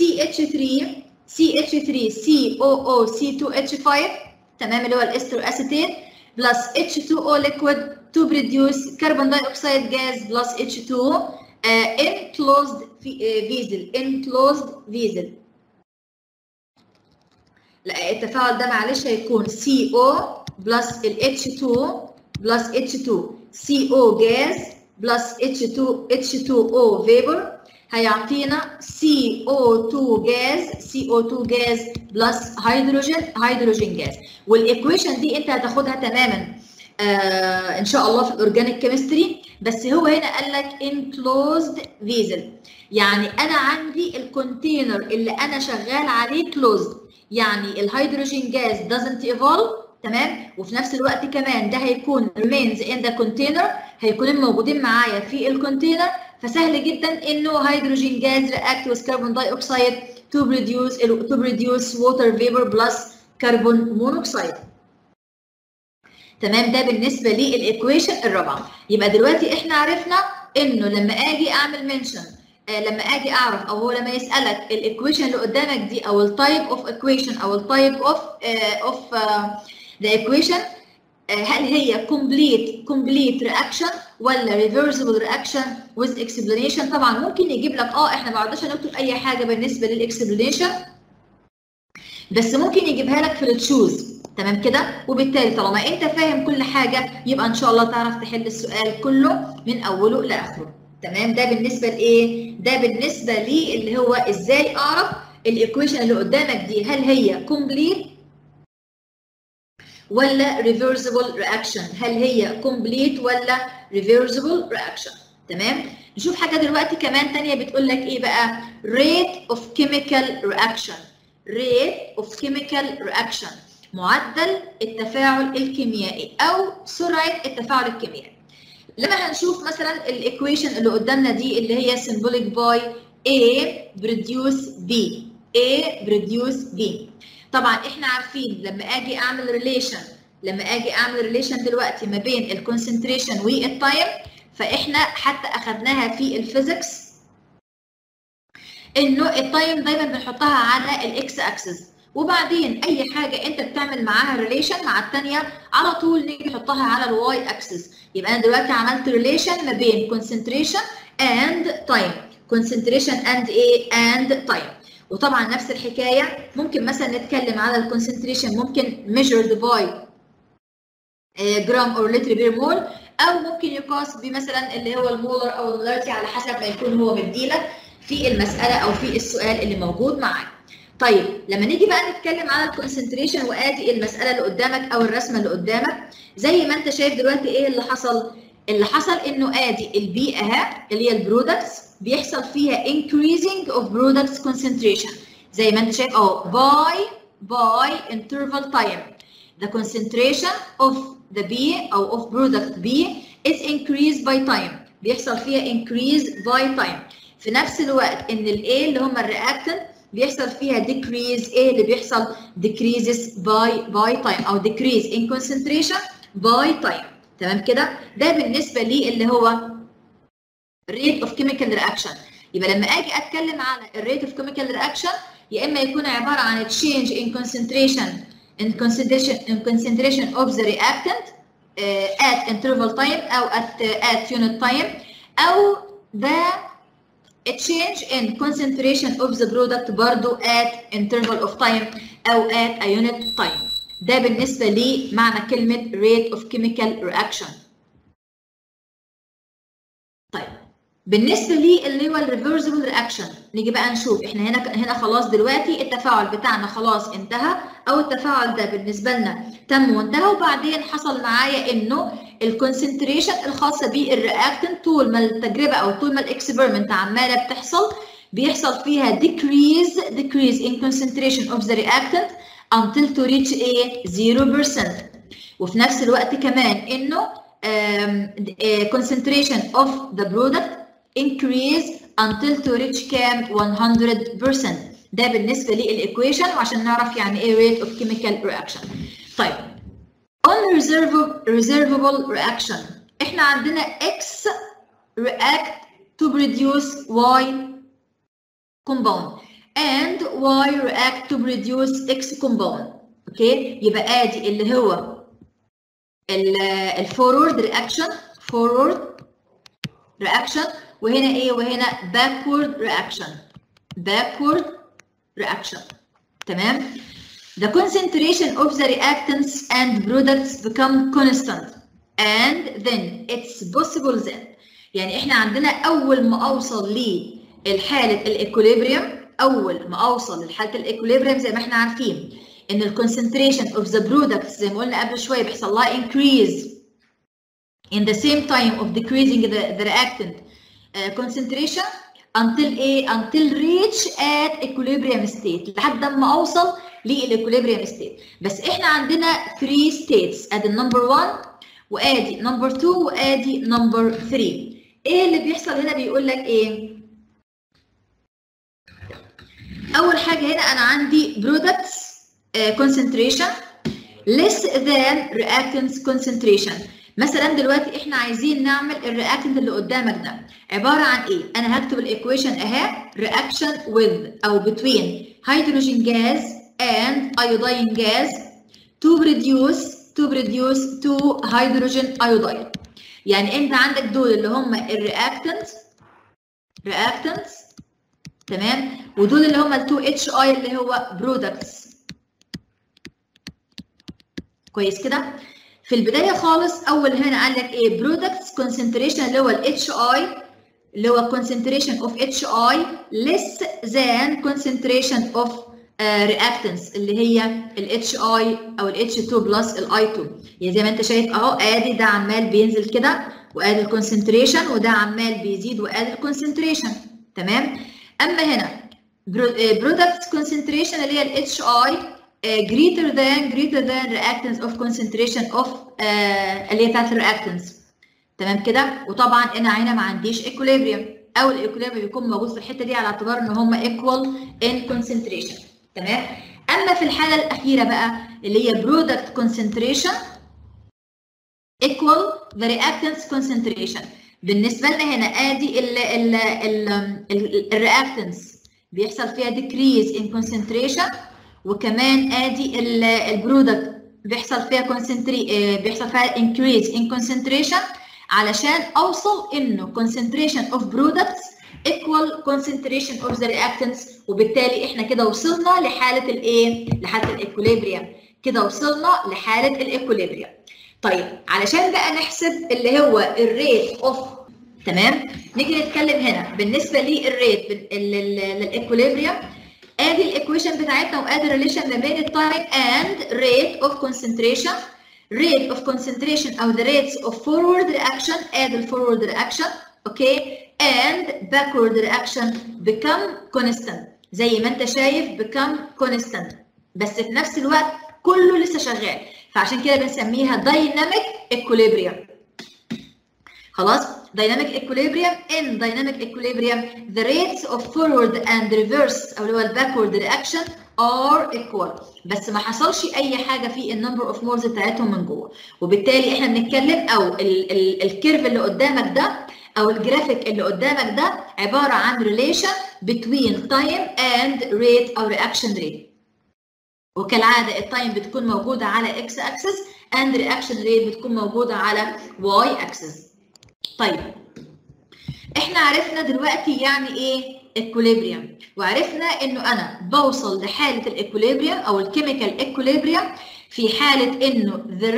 A: CH3COOC2H5 تمام، اللي هو الاستر اسيتيت بلس H2O liquid to produce carbon dioxide gas plus H2 enclosed vessel. لا التفاعل ده معلش هيكون CO بلس ال H2 بلس H2 CO gas بلس H2O vapor هيعطينا CO2 gas بلس هيدروجين جاز. والايكويشن دي انت هتاخدها تماما ان شاء الله في الاورجانيك كيمستري، بس هو هنا قال لك enclosed vessel، يعني انا عندي الكونتينر اللي انا شغال عليه closed، يعني الهيدروجين جاز doesn't evolve تمام، وفي نفس الوقت كمان ده هيكون remains in the container، هيكونوا موجودين معايا في الكونتينر، فسهل جدا انه هيدروجين جاز react with carbon dioxide to produce water vapor plus carbon monoxide. تمام، ده بالنسبه للايكويشن الرابعه. يبقى دلوقتي احنا عرفنا انه لما اجي اعمل منشن، لما اجي اعرف او هو لما يسالك الايكويشن اللي قدامك دي او التايب اوف ايكويشن او التايب اوف ذا ايكويشن، هل هي complete reaction ولا reversible reaction with explanation؟ طبعا ممكن يجيب لك احنا ما عدناش هنكتب اي حاجه بالنسبه للاكسبلانيشن، بس ممكن يجيبها لك في التشوز تمام كده، وبالتالي طالما انت فاهم كل حاجه يبقى ان شاء الله تعرف تحل السؤال كله من اوله لاخره. تمام، ده بالنسبه لايه؟ ده بالنسبه لي اللي هو ازاي اعرف الايكويشن اللي قدامك دي هل هي complete ولا reversible reaction، هل هي complete ولا reversible reaction. تمام، نشوف حاجه دلوقتي كمان ثانيه بتقول لك ايه بقى؟ rate of chemical reaction، معدل التفاعل الكيميائي او سرعه التفاعل الكيميائي. لما هنشوف مثلا الايكويشن اللي قدامنا دي اللي هي symbolic by A produce B. طبعا احنا عارفين لما اجي اعمل ريليشن دلوقتي ما بين الكونسنتريشن والتايم، فاحنا حتى اخذناها في الفيزيكس انه التايم دايما بنحطها على الاكس اكسس، وبعدين اي حاجه انت بتعمل معاها ريليشن مع الثانيه على طول نيجي نحطها على الواي اكسس. يبقى انا دلوقتي عملت ريليشن ما بين كونسنتريشن اند تايم، وطبعا نفس الحكايه ممكن مثلا نتكلم على الكونسنتريشن ممكن measured by جرام اور لتر بير مول، او ممكن يقاس بمثلا اللي هو المولر او المولاريتي على حسب ما يكون هو مديلك في المساله او في السؤال اللي موجود معاك. طيب لما نيجي بقى نتكلم على الكونسنتريشن وادي المساله اللي قدامك او الرسمه اللي قدامك، زي ما انت شايف دلوقتي ايه اللي حصل؟ اللي حصل انه ادي البي اهي اللي هي البرودكتس بيحصل فيها increasing of products concentration زي ما انت شايف اهو by interval time the concentration of the B او of product B is increased by time بيحصل فيها increase by time. في نفس الوقت ان ال A اللي هم الرياكتنت بيحصل فيها decrease A اللي بيحصل decreases by time او decrease in concentration by time. تمام كده؟ ده بالنسبه لي اللي هو rate of chemical reaction. يبقى لما اجي اتكلم على الريت اوف chemical reaction يا اما يكون عباره عن change in concentration of the reactant at interval time او at unit time او the change in concentration of the product برضو at interval of time او at a unit time. ده بالنسبه لي معنى كلمه rate of chemical reaction. طيب بالنسبه لي اللي هو الريفرسبل رياكشن نيجي بقى نشوف احنا هنا خلاص دلوقتي التفاعل بتاعنا خلاص انتهى او التفاعل ده بالنسبه لنا تم وانتهى وبعدين حصل معايا انه الكونسنتريشن الخاصه بالرياكتنت طول ما التجربه او طول ما الاكسبيرمنت عماله بيحصل فيها decrease in concentration of the reactant until to reach a 0%. وفي نفس الوقت كمان انه concentration of the product increase until to reach كام 100%. ده بالنسبه للايكويشن وعشان نعرف يعني ايه rate of chemical reaction. طيب unreservable reaction احنا عندنا X react to produce Y compound and Y react to produce X compound. اوكي يبقى ادي اللي هو الفورورد رياكشن وهنا ايه وهنا backward reaction. تمام. The concentration of the reactants and products become constant and then it's possible then يعني احنا عندنا اول ما اوصل لحاله الايكوليبريم زي ما احنا عارفين ان الكونسنتريشن of the products زي ما قلنا قبل شويه بيحصل لها increase in the same time of decreasing the reactant concentration until reach at equilibrium state لحد ما اوصل للايكوليبريم ستيت. بس احنا عندنا 3 states ادي النمبر 1 وادي نمبر 2 وادي نمبر 3. ايه اللي بيحصل هنا بيقول لك ايه؟ اول حاجه هنا انا عندي products concentration less than reactants concentration. مثلا دلوقتي احنا عايزين نعمل الرياكتنت اللي قدامك ده عباره عن ايه؟ انا هكتب الايكويشن اهي reaction with او between hydrogen gas and iodine gas to produce 2 hydrogen iodide. يعني انت عندك دول اللي هم الرياكتنتس تمام ودول اللي هم ال 2HI اللي هو products. كويس كده؟ في البدايه خالص اول هنا قال لك ايه products concentration اللي هو ال HI اللي هو concentration of HI less than concentration of reactants اللي هي ال HI او ال H2 plus ال I2. يعني زي ما انت شايف اهو ادي ده عمال بينزل كده وادي الكونسنتريشن وده عمال بيزيد وادي الكونسنتريشن. تمام. اما هنا products concentration اللي هي ال HI greater than reactants of concentration of اللي هي بتاعت reactants. تمام كده. وطبعا انا هنا ما عنديش equilibrium او الايكوليبريم بيكون موجود في الحته دي على اعتبار ان هم equal in concentration. تمام. اما في الحاله الاخيره بقى اللي هي product concentration equal the reactants concentration. بالنسبه لنا هنا ادي الرياكتنس بيحصل فيها decrease in concentration وكمان ادي البرودكت بيحصل فيها increase in concentration علشان اوصل انه concentration of products equal concentration of the reactants. وبالتالي احنا كده وصلنا لحاله الايه؟ لحاله الايكوليبريم. كده وصلنا لحاله الايكوليبريم. طيب علشان بقى نحسب اللي هو الريت اوف تمام نيجي نتكلم هنا بالنسبه للريت للايكوليبريم. ادي الايكويشن بتاعتنا وادي الريليشن ما بين التايم اند ريت اوف كونسنتريشن. rate of concentration او the rates of forward reaction add the forward reaction اوكي and backward reaction become constant زي ما انت شايف become constant بس في نفس الوقت كله لسه شغال فعشان كده بنسميها dynamic equilibrium. خلاص dynamic equilibrium in dynamic equilibrium the rates of forward and reverse او اللي هو backward reaction are equal بس ما حصلش اي حاجه في النمبر اوف مولز بتاعتهم من جوه وبالتالي احنا بنتكلم او الكيرف اللي قدامك ده او الجرافيك اللي قدامك ده عباره عن relation between time and rate او reaction rate وكالعاده التايم بتكون موجوده على x axis and reaction rate بتكون موجوده على y axis. طيب احنا عرفنا دلوقتي يعني ايه equilibrium وعرفنا انه انا بوصل لحاله الايكوليبريم او الكيميكال equilibrium في حاله انه the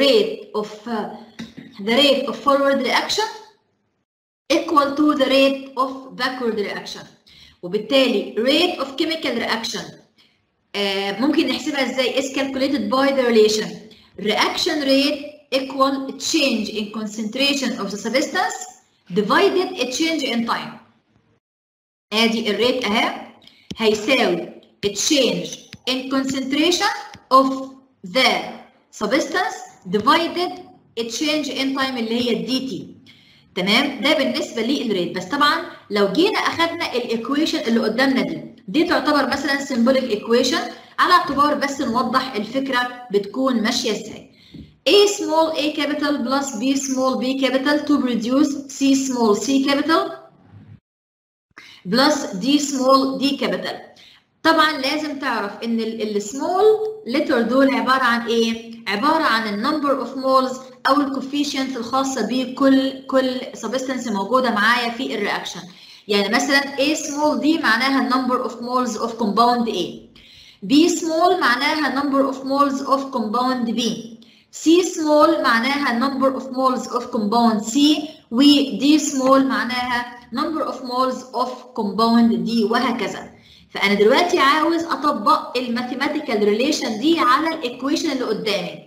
A: rate of forward reaction equal to the rate of backward reaction وبالتالي rate of chemical reaction ممكن نحسبها ازاي is calculated by the relation reaction rate equal change in concentration of the substance divided a change in time. ادي الريت اهي هيساوي change in concentration of the substance divided a change in time اللي هي الدي تي. تمام ده بالنسبه للريت بس طبعا لو جينا اخذنا الايكويشن اللي قدامنا دي تعتبر مثلا symbolic equation على اعتبار بس نوضح الفكره بتكون ماشيه ازاي. A small a capital plus B small b capital to produce C small c capital plus D small d capital. طبعا لازم تعرف ان السمول لتر دول عباره عن ايه؟ عباره عن النمبر اوف مولز او الكوفيشنت الخاصه بكل سبستانس موجوده معايا في الرياكشن. يعني مثلا A small دي معناها number of moles of compound A. B small معناها number of moles of compound B. C small معناها number of moles of compound C و D small معناها number of moles of compound D وهكذا. فأنا دلوقتي عاوز أطبق الماثيماتيكال ريليشن دي على الإيكويشن اللي قدامي.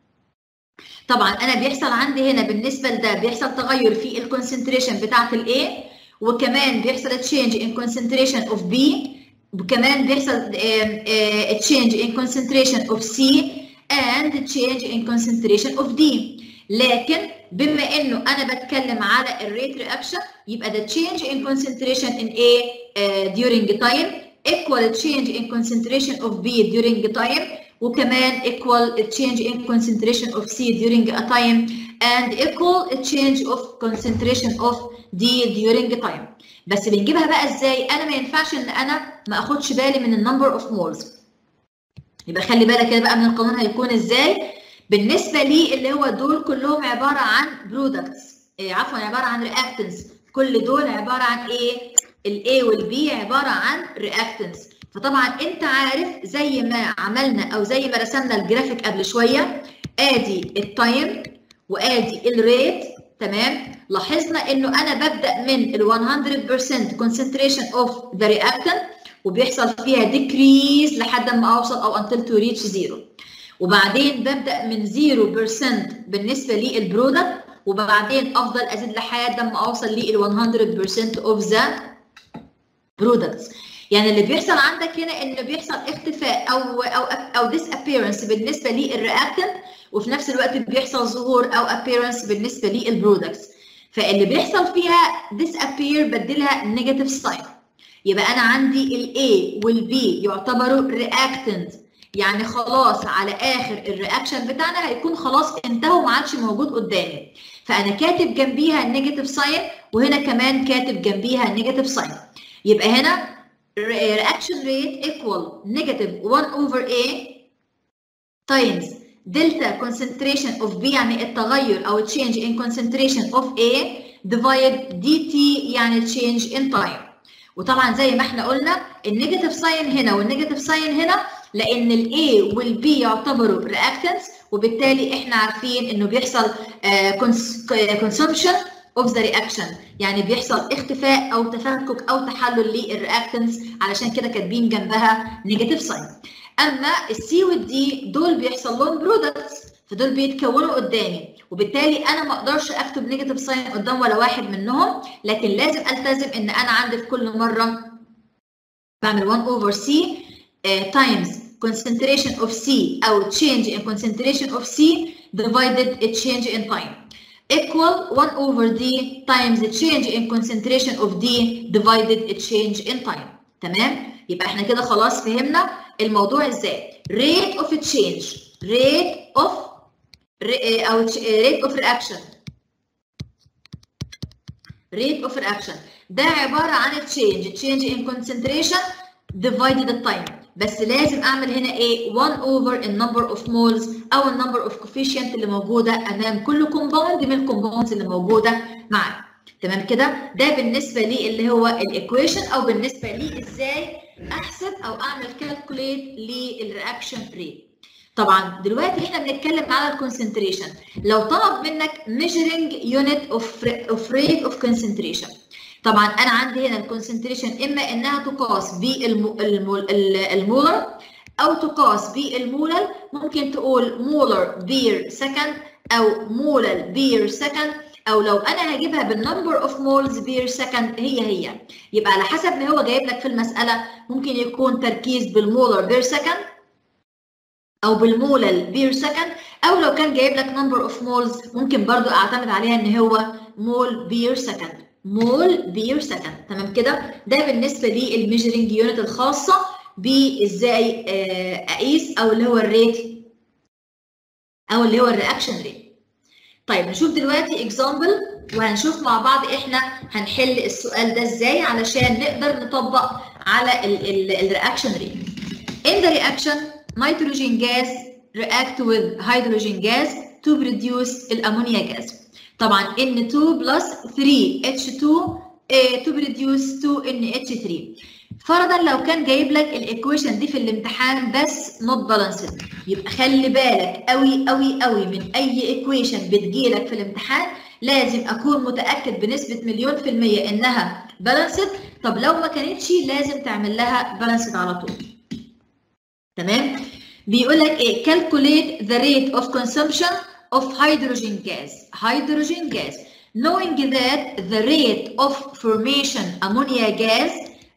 A: طبعا أنا بيحصل عندي هنا بالنسبة لده بيحصل تغير في الكونسنتريشن بتاعة الA وكمان بيحصل change in concentration of B وكمان بيحصل change in concentration of C and change in concentration of D. لكن بما انه انا بتكلم على الريت رياكشن يبقى ده change in concentration in A during time equal change in concentration of B during time وكمان equal change in concentration of C during a time and equal change of concentration of D during time. بس بنجيبها بقى ازاي؟ انا ما ينفعش ان انا ما اخدش بالي من النمبر اوف مولز. يبقى خلي بالك كده بقى من القانون هيكون ازاي؟ بالنسبه لي اللي هو دول كلهم عباره عن برودكتس عفوا عباره عن رياكتنس كل دول عباره عن ايه؟ الاي والبي عباره عن رياكتنس. فطبعا انت عارف زي ما عملنا او زي ما رسمنا الجرافيك قبل شويه ادي التايم وادي الريت. تمام لاحظنا انه انا ببدا من ال 100% concentration of the reactant وبيحصل فيها decrease لحد ما اوصل او until to reach 0 وبعدين ببدا من 0% بالنسبه للبرودكت وبعدين افضل ازيد لحد ما اوصل لل 100% of the products. يعني اللي بيحصل عندك هنا انه بيحصل اختفاء او disappearance بالنسبه للرياكتنت وفي نفس الوقت بيحصل ظهور او appearance بالنسبه للبرودكتس. فاللي بيحصل فيها disappear بدلها negative sign. يبقى انا عندي ال A وال B يعتبروا reactant يعني خلاص على اخر الرياكشن بتاعنا هيكون خلاص انتهوا ما عادش موجود قدامي. فانا كاتب جنبيها النيجاتيف ساين وهنا كمان كاتب جنبيها النيجاتيف ساين. يبقى هنا reaction rate equal negative 1 over A times delta concentration of B يعني التغير أو change in concentration of A divide dt يعني change in time. وطبعا زي ما احنا قلنا النيجاتيف ساين هنا والنيجاتيف ساين هنا لأن ال A وال B يعتبروا reactants وبالتالي احنا عارفين إنه بيحصل consumption of the reaction يعني بيحصل اختفاء او تفكك او تحلل للرياكتنس علشان كده كاتبين جنبها نيجاتيف ساين. اما السي والدي دول بيحصل لهم برودكتس فدول بيتكونوا قدامي، وبالتالي انا ما اقدرش اكتب نيجاتيف ساين قدام ولا واحد منهم، لكن لازم التزم ان انا عندي في كل مره بعمل 1 over C times concentration of C او change in concentration of C divided a change in time equal 1 over D times the change in concentration of D divided a change in time. تمام؟ يبقى احنا كده خلاص فهمنا الموضوع ازاي. rate of change rate of reaction rate of reaction ده عبارة عن change in concentration divided the time، بس لازم اعمل هنا ايه 1 over number of moles او number of coefficient اللي موجودة امام كل compound من الكومباوندز اللي موجودة معايا. تمام كده؟ ده بالنسبة لي اللي هو الايكويشن، او بالنسبة لي ازاي احسب او اعمل calculate للرياكشن ريت. طبعا دلوقتي احنا بنتكلم على الكونسنتريشن. لو طلب منك measuring unit of rate of concentration، طبعا انا عندي هنا الكونسنتريشن اما انها تقاس بالمولر او تقاس بالمولر، ممكن تقول مولر بير سكند او مولر بير سكند، او لو انا هجيبها بالنمبر اوف مولز بير سكند هي يبقى على حسب ما هو جايب لك في المساله، ممكن يكون تركيز بالمولر بير سكند او بالمولر بير سكند، او لو كان جايب لك نمبر اوف مولز ممكن برضو اعتمد عليها ان هو مول بير سكند مول بير سكند. تمام كده؟ ده بالنسبه للميجرنج يونت الخاصه بازاي اقيس او اللي هو الريت او اللي هو الرياكشن ريت. طيب نشوف دلوقتي اكزامبل وهنشوف مع بعض احنا هنحل السؤال ده ازاي علشان نقدر نطبق على الرياكشن ريت. In the reaction nitrogen gas react with hydrogen gas to produce الامونيا gas. طبعا N2 plus 3H2 to produce 2NH3. فرضا لو كان جايب لك الايكويشن دي في الامتحان بس not balanced، يبقى خلي بالك قوي قوي قوي من اي ايكويشن بتجيلك في الامتحان لازم اكون متاكد بنسبه 100% انها balanced. طب لو ما كانتش لازم تعمل لها balanced على طول. تمام؟ بيقول لك ايه؟ calculate the rate of consumption of hydrogen gas knowing that the rate of formation ammonia gas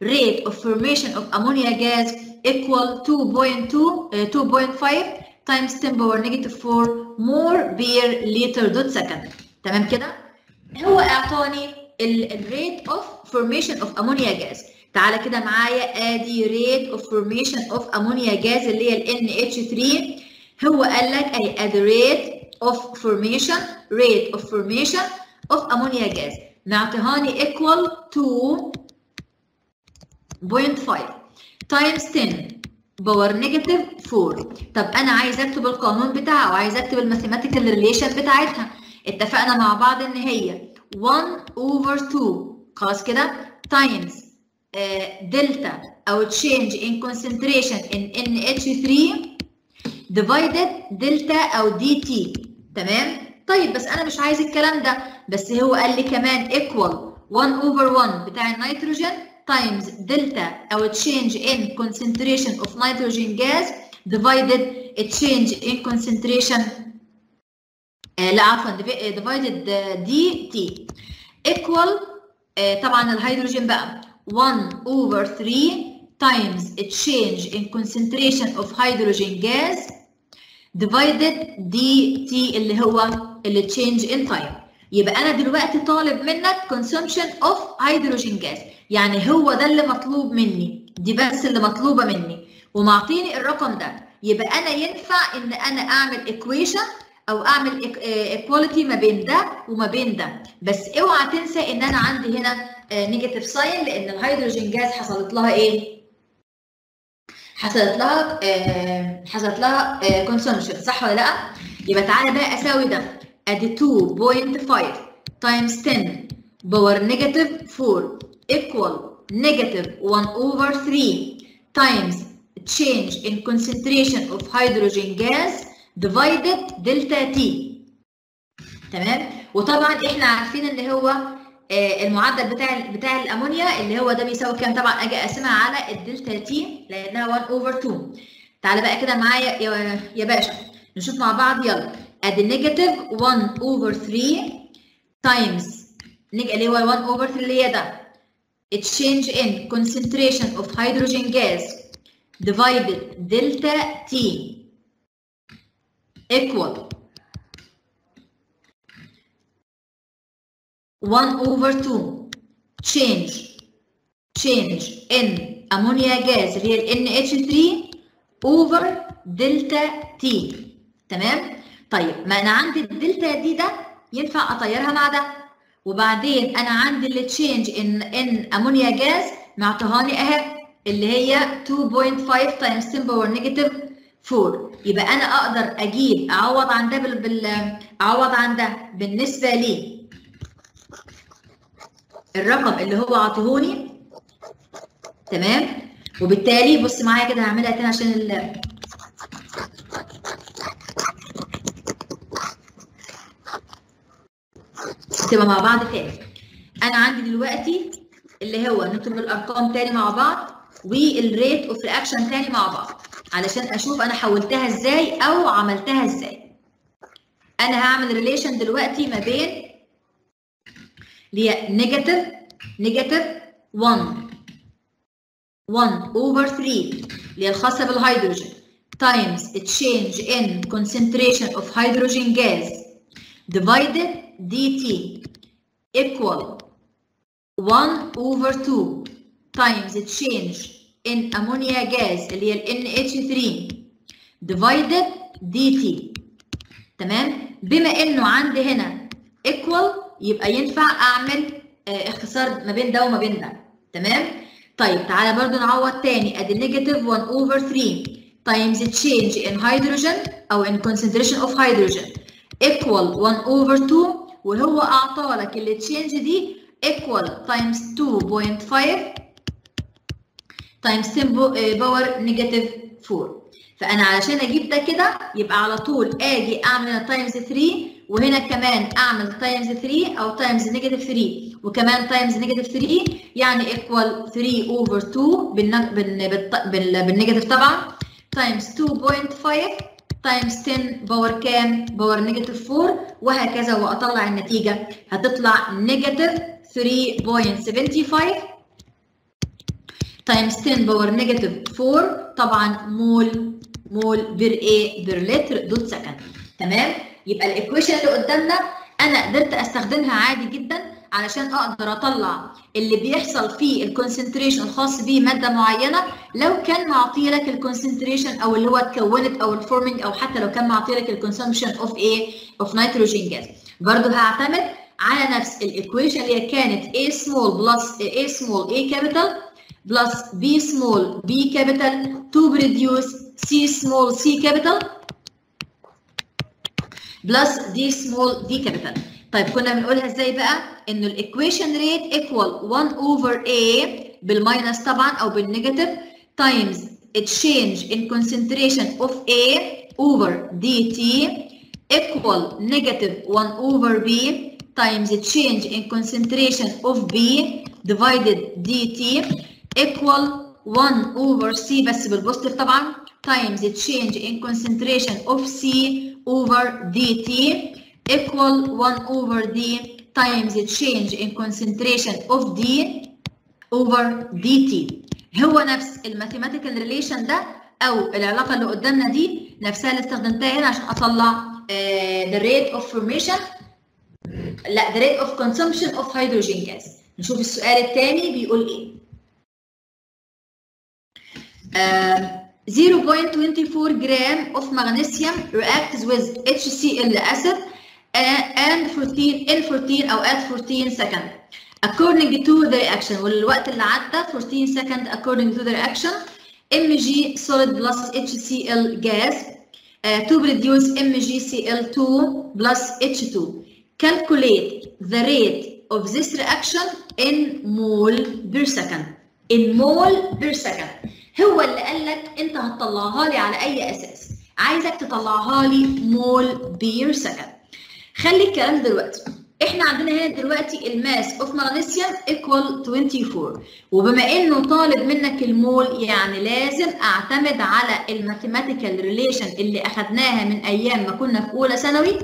A: equal 2.5 times 10 power negative 4 more per liter dot second. تمام كده؟ هو اعطاني الريت اوف فورميشن اوف امونيا جاز. تعالى كده معايا ادي ريت اوف فورميشن اوف امونيا جاز اللي هي ال NH3. هو قال لك اهي ادي ريت اوف فورميشن اوف امونيا جاز معطيهاني equal 2.5 times 10 باور نيجاتيف 4. طب انا عايز اكتب القانون بتاعها وعايز اكتب الماثيماتيكال ريليشن بتاعتها. اتفقنا مع بعض ان هي 1 over 2 خلاص كده times دلتا او change in concentration in NH3 divided دلتا او DT. تمام؟ طيب بس انا مش عايز الكلام ده، بس هو قال لي كمان equal 1 over 1 بتاع النيتروجين times دلتا او change in concentration of nitrogen gas divided change in concentration لا عفوا divided DT equal طبعا الهيدروجين بقى 1 over 3 times change in concentration of hydrogen gas divided DT اللي هو اللي change in time. يبقى أنا دلوقتي طالب منك consumption of hydrogen gas، يعني هو ده اللي مطلوب مني، دي بس اللي مطلوبة مني ومعطيني الرقم ده. يبقى أنا ينفع إن أنا أعمل equation أو أعمل equality ما بين ده وما بين ده، بس اوعى تنسى إن أنا عندي هنا نيجاتيف ساين لأن الهيدروجين جاز حصلت لها إيه؟ حصلت لها consumption، صح ولا لأ؟ يبقى تعالى بقى أساوي ده، أدي 2.5 times 10 باور نيجاتيف 4 equal negative 1 over 3 times change in concentration of hydrogen gas divided delta T. تمام؟ وطبعا احنا عارفين ان هو المعدل بتاع الامونيا اللي هو ده بيساوي كام؟ طبعا اجي اقسمها على الدلتا تي لانها 1 over 2. تعالى بقى كده معايا يا باشا، نشوف مع بعض يلا. ادي نيجاتيف 1 اوفر 3 تايمز اللي هو 1 اوفر 3 اللي هي ده change in concentration of hydrogen gas divided delta T equal 1 over 2 change in ammonia gas اللي هي ال NH3 over delta T. تمام؟ طيب ما انا عندي الدلتا دي ده ينفع اطيرها مع ده، وبعدين انا عندي اللي تشينج ان امونيا جاز معطيهاني اهي اللي هي 2.5 تايمز 10 باور نيجاتيف 4. يبقى انا اقدر اجيب اعوض عن ده اعوض عن ده بالنسبه لي الرقم اللي هو عاطيهوني. تمام؟ وبالتالي بص معايا كده هعملها تاني عشان تبقى مع بعض تاني. انا عندي دلوقتي اللي هو نكتب الارقام تاني مع بعض والريت اوف رياكشن تاني مع بعض علشان اشوف انا حولتها ازاي او عملتها ازاي. انا هعمل ريليشن دلوقتي ما بين اللي هي نيجاتيف 1 اوفر 3 اللي هي الخاصه بالهيدروجين تايمز change in concentration of hydrogen gas divided dt equal 1 over 2 times change in ammonia gas اللي هي ال NH3 divided dt. تمام؟ بما انه عندي هنا equal يبقى ينفع اعمل اختصار ما بين ده وما بين ده. تمام؟ طيب تعالى برضو نعوض تاني. ادي نيجاتيف 1 over 3 times change in hydrogen او in concentration of hydrogen equal 1 over 2 وهو اعطالك اللي تشينج دي equal times 2.5 times 10 باور نيجاتيف 4. فانا علشان اجيب ده كده يبقى على طول اجي اعمل هنا تايمز 3 وهنا كمان اعمل تايمز 3 او تايمز نيجاتيف 3 وكمان تايمز نيجاتيف 3 يعني equal 3 over 2 بالنيجاتيف طبعا تايمز 2.5 تايمز 10 باور كام؟ باور نيجاتيف 4 وهكذا واطلع النتيجه هتطلع نيجاتيف 3.75 تايمز 10 باور نيجاتيف 4 طبعا مول بير لتر دوت سكند. تمام؟ يبقى الايكويشن اللي قدامنا انا قدرت استخدمها عادي جدا علشان اقدر اطلع اللي بيحصل فيه الكونسنتريشن الخاص بيه ماده معينه لو كان معطي لك الكونسنتريشن او اللي هو اتكونت او الفورمينج او حتى لو كان معطي لك الكونسمشن اوف نيتروجين جاز. برضه هعتمد على نفس الايكويشن اللي هي كانت A small plus A small A capital plus B small B capital to produce C small C capital plus D small D capital. طيب كنا بنقولها ازاي بقى؟ انه الايكويشن ريت equal 1 over A بالماينس طبعا او بالنيجاتيف times change in concentration of A over dt equal negative 1 over B times change in concentration of B divided dt equal 1 over C بس بالبوزيتيف طبعا times change in concentration of C over dt equal 1 over D times change in concentration of D over dt. هو نفس الماثيماتيكال ريليشن ده او العلاقه اللي قدامنا دي نفسها اللي استخدمتها هنا عشان اطلع the rate of formation لا the rate of consumption of hydrogen gas. نشوف السؤال الثاني بيقول ايه. 0.24 gram of magnesium reacts with HCl acid and 14 أو at 14 second according to the reaction. والوقت اللي عدى 14 second according to the reaction Mg solid plus HCl gas to produce MgCl2 plus H2. Calculate the rate of this reaction in mole per second. In mole per second. هو اللي قال لك انت هتطلعها لي على اي اساس؟ عايزك تطلعها لي مول بير سكند. خلي الكلام دلوقتي احنا عندنا هنا دلوقتي الماس اوف مغنيسيوم ايكوال 24، وبما انه طالب منك المول يعني لازم اعتمد على الماثيماتيكال ريليشن اللي اخدناها من ايام ما كنا في اولى ثانوي،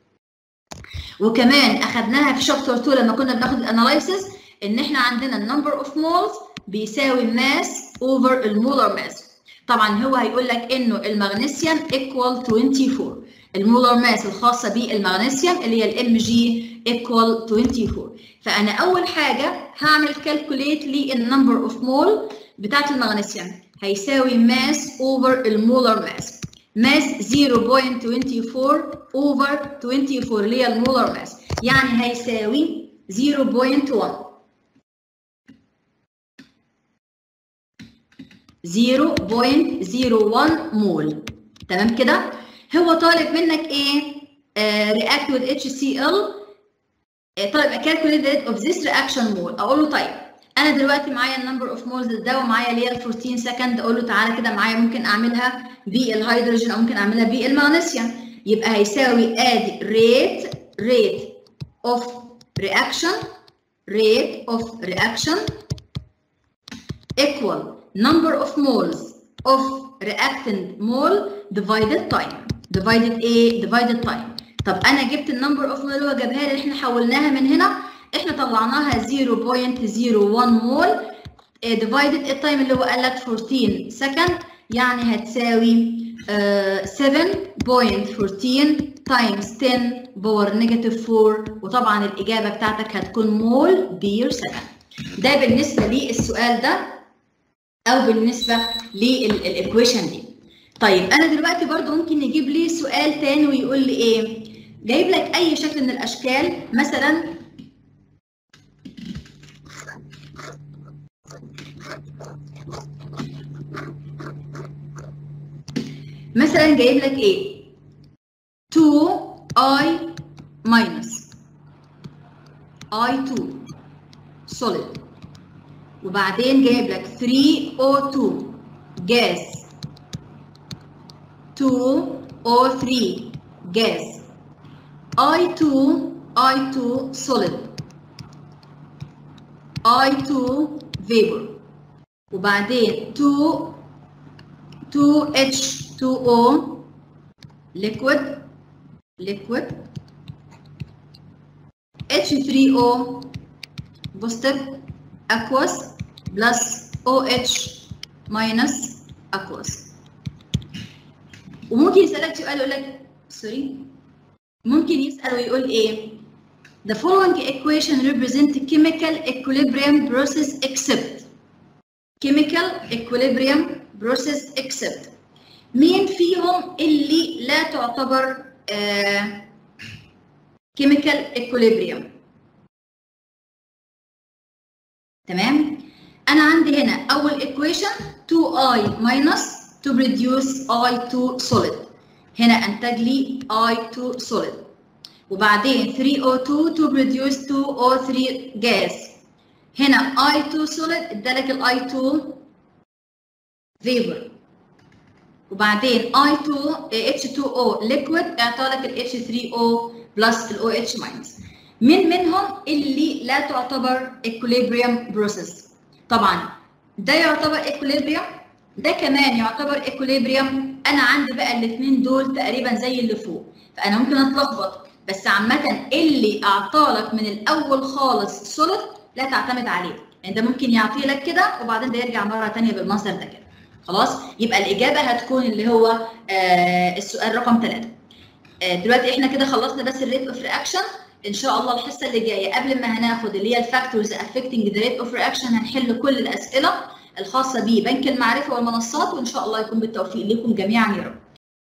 A: وكمان اخدناها في شابتر 2 لما كنا بناخد الاناليسيس، ان احنا عندنا النمبر اوف مولز بيساوي ماس اوفر المولر ماس. طبعا هو هيقول لك انه المغنيسيوم ايكوال 24، المولر ماس الخاصه بالمغنيسيوم اللي هي الام جي ايكوال 24. فانا اول حاجه هعمل كالكوليت للنمبر اوف مول بتاعت المغنيسيوم، هيساوي ماس اوفر المولر ماس. ماس 0.24 اوفر 24 اللي هي المولر ماس، يعني هيساوي 0.1 0.01 مول. تمام كده؟ هو طالب منك ايه؟ react with HCl. طالب calculate the rate of this reaction mole. اقول له طيب انا دلوقتي معايا النمبر اوف مولز ده ومعايا اللي هي 14 سكند، اقول له تعالى كده معايا ممكن اعملها بالهيدروجين او ممكن اعملها بالمغنيسيوم. يبقى هيساوي ادي rate of reaction equal number of moles of reactant mole divided time. divided time. طب انا جبت النمبر اوف مول اللي هو جابها لي، احنا حولناها من هنا، احنا طلعناها 0.01 مول divided التايم اللي هو قال لك 14 سكند، يعني هتساوي 7.14 times 10 باور نيجاتيف 4، وطبعا الاجابه بتاعتك هتكون مول بير سكند. ده بالنسبه للسؤال ده او بالنسبه للايكويشن دي. طيب انا دلوقتي برضو ممكن يجيب لي سؤال تاني ويقول لي ايه؟ جايب لك اي شكل من الاشكال، مثلا جايب لك ايه؟ 2I minus I2 solid، وبعدين جايب لك 3O2 gas 2O3 gas I2 solid I2 vapor، وبعدين 2H2O liquid H3O positive aqueous plus OH minus aqueous. وممكن يسألك سؤال يقول لك ممكن يسأل ويقول ايه؟ The following equation represent chemical equilibrium process except مين فيهم اللي لا تعتبر chemical equilibrium؟ تمام؟ أنا عندي هنا أول equation 2I minus to produce I2 solid، هنا أنتج لي I2 solid، وبعدين 3O2 to produce 2O3 gas، هنا I2 solid ادالك ال I2 vapor، وبعدين I2 H2O liquid اعطالك ال H3O plus ال OH minus. منهم اللي لا تعتبر equilibrium process؟ طبعا ده يعتبر equilibrium، ده كمان يعتبر equilibrium. انا عندي بقى الاثنين دول تقريبا زي اللي فوق، فانا ممكن اتلخبط، بس عامه اللي اعطالك من الاول خالص solid لا تعتمد عليه، يعني ده ممكن يعطي لك كده وبعدين ده يرجع مره ثانيه بالمصدر ده كده. خلاص، يبقى الاجابه هتكون اللي هو السؤال رقم 3. دلوقتي احنا كده خلصنا بس الريت اوف رياكشن. ان شاء الله الحصه اللي جايه قبل ما هناخد اللي هي الفاكتورز افكتنج ذا ريت اوف رياكشن هنحل كل الاسئله الخاصه ببنك المعرفه والمنصات، وان شاء الله يكون بالتوفيق لكم جميعا يا رب.